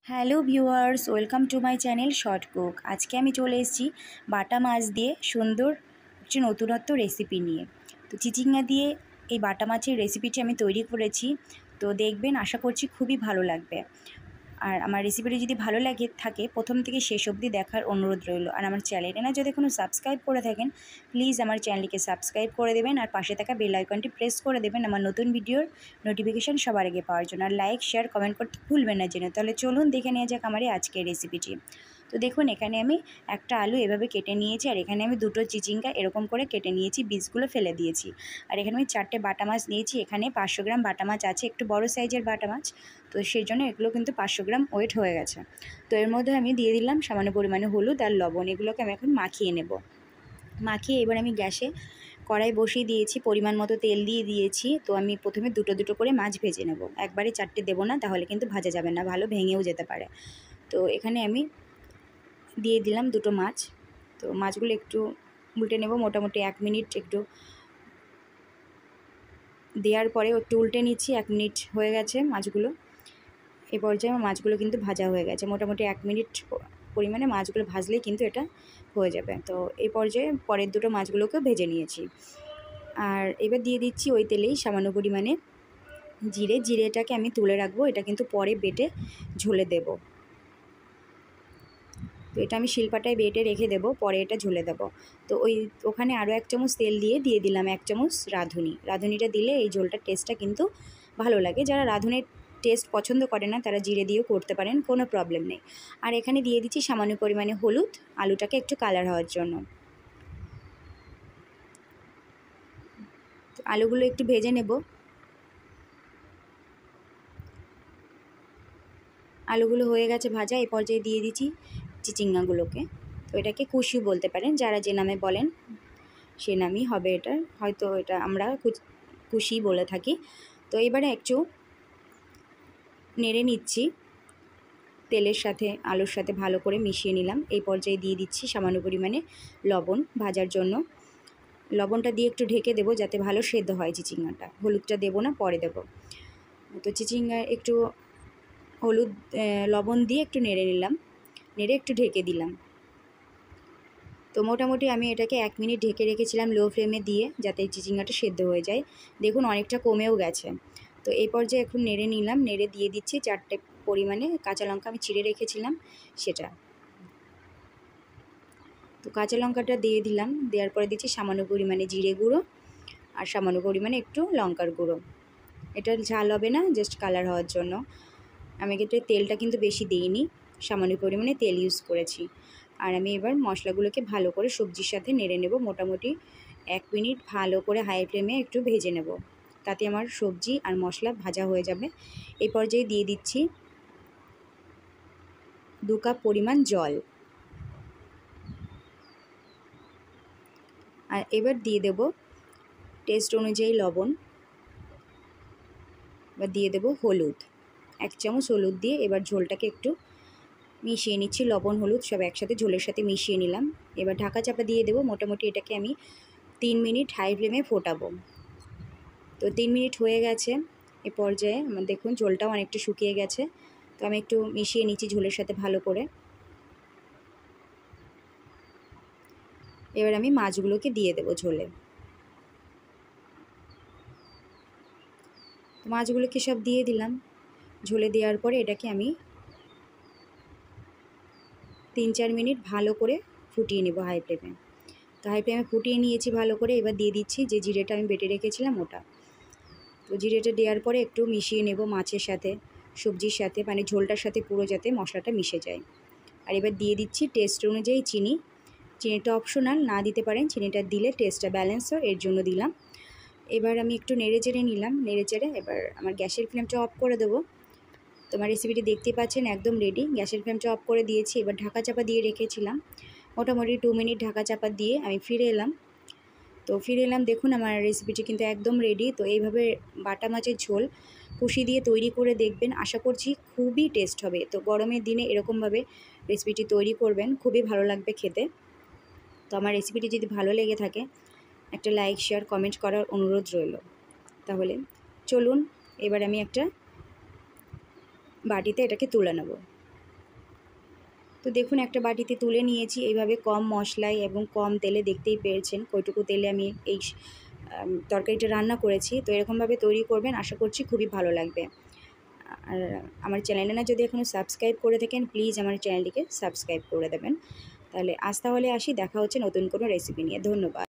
Hello viewers, welcome to my channel short cook. আজকে আমি চলে এসেছি বাটা মাছ দিয়ে সুন্দর একটি নতুনত্ব রেসিপি নিয়ে। তো চিচিঙ্গা দিয়ে এই বাটা মাছের রেসিপিটি আমি তৈরি করেছি। তো দেখবেন, আশা করছি খুবই ভালো লাগবে। আর আমার রেসিপিটি যদি ভালো লাগে থাকে প্রথম থেকে শেষ অবধি দেখার অনুরোধ রইল। আর আমার চ্যানেলে না যদি কোনো সাবস্ক্রাইব করে থাকেন, প্লিজ আমার চ্যানেলটিকে সাবস্ক্রাইব করে দেবেন আর পাশে থাকা বেল আইকনটি প্রেস করে দেবেন আমার নতুন ভিডিওর নোটিফিকেশান সবার আগে পাওয়ার জন্য। আর লাইক, শেয়ার, কমেন্ট করতে ভুলবেন না যেন। তাহলে চলুন দেখে নেওয়া যাক আমার এই আজকের রেসিপিটি। তো দেখুন, এখানে আমি একটা আলু এভাবে কেটে নিয়েছি, আর এখানে আমি দুটো চিচিঙ্গা এরকম করে কেটে নিয়েছি, বীজগুলো ফেলে দিয়েছি। আর এখানে আমি 4টে বাটা মাছ নিয়েছি। এখানে 500 গ্রাম বাটা মাছ আছে, একটু বড় সাইজের বাটা মাছ। তো সেই জন্য এগুলো কিন্তু 500 গ্রাম ওয়েট হয়ে গেছে। তো এর মধ্যে আমি দিয়ে দিলাম সামান্য পরিমাণে হলুদ আর লবণ। এগুলোকে আমি এখন মাখিয়ে নেব। মাখিয়ে এবার আমি গ্যাসে কড়াই বসিয়ে দিয়েছি, পরিমাণ মতো তেল দিয়ে দিয়েছি। তো আমি প্রথমে দুটো দুটো করে মাছ ভেজে নেব, একবারে 4টে দেবো না, তাহলে কিন্তু ভাজা যাবে না, ভালো ভেঙেও যেতে পারে। তো এখানে আমি দিয়ে দিলাম দুটো মাছ। তো মাছগুলো একটু উল্টে নেব, মোটামুটি 1 মিনিট একটু দেওয়ার পরে একটু উল্টে নিচ্ছি। 1 মিনিট হয়ে গেছে মাছগুলো। এই পর্যায়ে আমার মাছগুলো কিন্তু ভাজা হয়ে গেছে, মোটামুটি 1 মিনিট পরিমাণে মাছগুলো ভাজলেই কিন্তু এটা হয়ে যাবে। তো এই পর্যায়ে পরের দুটো মাছগুলোকেও ভেজে নিয়েছি। আর এবার দিয়ে দিচ্ছি ওই তেলেই সামান্য পরিমাণে জিরেটাকে আমি তুলে রাখবো, এটা কিন্তু পরে বেটে ঝোলে দেব। তো এটা আমি শিলপাটায় বেটে রেখে দেবো, পরে এটা ঝোলে দেবো। তো ওখানে আরও 1 চামচ তেল দিয়ে দিলাম 1 চামচ রাঁধুনিটা দিলে এই ঝোলটার টেস্টটা কিন্তু ভালো লাগে। যারা রাঁধুনির টেস্ট পছন্দ করে না তারা জিরে দিয়েও করতে পারেন, কোনো প্রবলেম নেই। আর এখানে দিয়ে দিচ্ছি সামান্য পরিমাণে হলুদ, আলুটাকে একটু কালার হওয়ার জন্য। তো আলুগুলো একটু ভেজে নেব। আলুগুলো হয়ে গেছে ভাজা, এই পর্যায়ে দিয়ে দিচ্ছি চিচিঙ্গাগুলোকে। তো এটাকে কুশি বলতে পারেন, যারা যে নামে বলেন সে নামই হবে এটা, হয়তো এটা আমরা কুশি বলে থাকি। তো এবারে একটু নেড়ে নিচ্ছি, তেলের সাথে আলুর সাথে ভালো করে মিশিয়ে নিলাম। এই পর্যায়ে দিয়ে দিচ্ছি সামান্য পরিমাণে লবণ ভাজার জন্য। লবণটা দিয়ে একটু ঢেকে দেবো যাতে ভালো সেদ্ধ হয় চিচিঙ্গাটা। হলুদটা দেবো না, পরে দেবো। তো চিচিঙ্গা একটু হলুদ লবণ দিয়ে একটু নেড়ে নিলাম, নেড়ে একটু ঢেকে দিলাম। তো মোটামুটি আমি এটাকে 1 মিনিট ঢেকে রেখেছিলাম লো ফ্লেমে দিয়ে, যাতে চিচিঙ্গাটা সেদ্ধ হয়ে যায়। দেখুন অনেকটা কমেও গেছে। তো এই পর্যায়ে এখন নেড়ে নিলাম, নেড়ে দিয়ে দিচ্ছি 4টে পরিমাণে কাঁচা লঙ্কা আমি চিড়ে রেখেছিলাম সেটা। তো কাঁচা লঙ্কাটা দিয়ে দিলাম, দেওয়ার পরে দিচ্ছি সামান্য পরিমাণে জিরে গুঁড়ো আর সামান্য পরিমাণে একটু লঙ্কার গুঁড়ো। এটা ঝাল হবে না, জাস্ট কালার হওয়ার জন্য। আমি কিন্তু তেলটা কিন্তু বেশি দিইনি, সামান্য পরিমাণে তেল ইউজ করেছি। আর আমি এবার মশলাগুলোকে ভালো করে সবজির সাথে নেড়ে নেব, মোটামুটি 1 মিনিট ভালো করে হাই ফ্লেমে একটু ভেজে নেব, তাতে আমার সবজি আর মশলা ভাজা হয়ে যাবে। এই পর্যায়ে দিয়ে দিচ্ছি 2 কাপ পরিমাণ জল। আর এবার দিয়ে দেব টেস্ট অনুযায়ী লবণ। এবার দিয়ে দেব হলুদ, 1 চামচ হলুদ দিয়ে এবার ঝোলটাকে একটু মিশিয়ে নিচ্ছি। লবণ হলুদ সব একসাথে ঝোলের সাথে মিশিয়ে নিলাম। এবার ঢাকা চাপা দিয়ে দেবো, মোটামুটি এটাকে আমি 3 মিনিট হাই ফ্লেমে ফোটাবো। তো 3 মিনিট হয়ে গেছে। এ পর্যায়ে আমার দেখুন ঝোলটাও অনেকটা শুকিয়ে গেছে। তো আমি একটু মিশিয়ে নিচ্ছি ঝোলের সাথে ভালো করে। এবার আমি মাছগুলোকে দিয়ে দেবো ঝোলে। মাছগুলোকে সব দিয়ে দিলাম। ঝোলে দেওয়ার পরে এটাকে আমি 3-4 মিনিট ভালো করে ফুটিয়ে নেব হাই ফ্লেমে। তো হাই ফ্লেমে ফুটিয়ে নিয়েছি ভালো করে। এবার দিয়ে দিচ্ছি যে জিরেটা আমি বেটে রেখেছিলাম ওটা। তো জিরেটা দেওয়ার পরে একটু মিশিয়ে নেব মাছের সাথে, সবজির সাথে, মানে ঝোলটার সাথে পুরো যাতে মশলাটা মিশে যায়। আর এবার দিয়ে দিচ্ছি টেস্ট অনুযায়ী চিনি। চিনিটা অপশনাল, না দিতে পারেন, চিনিটা দিলে টেস্টটা ব্যালেন্স হয়, এর জন্য দিলাম। এবার আমি একটু নেড়ে চেড়ে নিলাম, নেড়ে চেড়ে এবার আমার গ্যাসের ফ্লেমটা অফ করে দেবো। তোমার রেসিপিটি দেখতে পাচ্ছেন একদম রেডি। গ্যাসের ফ্লেমটা অফ করে দিয়েছি। এবার ঢাকা চাপা দিয়ে রেখেছিলাম, মোটামুটি 2 মিনিট ঢাকা চাপা দিয়ে আমি ফিরে এলাম। তো ফিরে এলাম, দেখুন আমার রেসিপিটি কিন্তু একদম রেডি। তো এইভাবে বাটা মাছের ঝোল কুশি দিয়ে তৈরি করে দেখবেন, আশা করছি খুবই টেস্ট হবে। তো গরমের দিনে এরকমভাবে রেসিপিটি তৈরি করবেন, খুবই ভালো লাগবে খেতে। তো আমার রেসিপিটি যদি ভালো লেগে থাকে একটা লাইক, শেয়ার, কমেন্ট করার অনুরোধ রইল। তাহলে চলুন এবার আমি একটা বাটিতে এটাকে তুলে নেব। তো দেখুন একটা বাটিতে তুলে নিয়েছি এইভাবে কম মশলায় এবং কম তেলে, দেখতেই পেরেছেন কইটুকু তেলে আমি এই তরকারিটা রান্না করেছি। তো এরকমভাবে তৈরি করবেন, আশা করছি খুবই ভালো লাগবে। আর আমার চ্যানেলে না যদি এখনও সাবস্ক্রাইব করে থাকেন, প্লিজ আমার চ্যানেলটিকে সাবস্ক্রাইব করে দেবেন। তাহলে আজ তাহলে আসি, দেখা হচ্ছে নতুন কোনো রেসিপি নিয়ে। ধন্যবাদ।